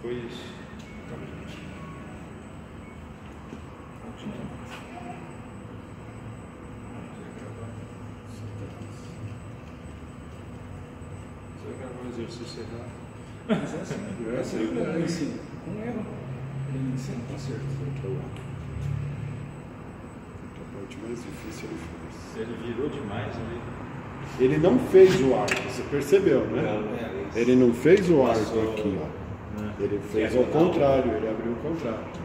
Foi isso. Você vai gravar o exercício errado. Mas essa ele ensina. Um erro. Ele ensina com acerto. A parte mais difícil ele fez. Ele virou demais ali. Ele não fez o arco, você percebeu, né? Ele não fez o arco aqui, ó. Ele fez ao contrário, ele abriu o contrário.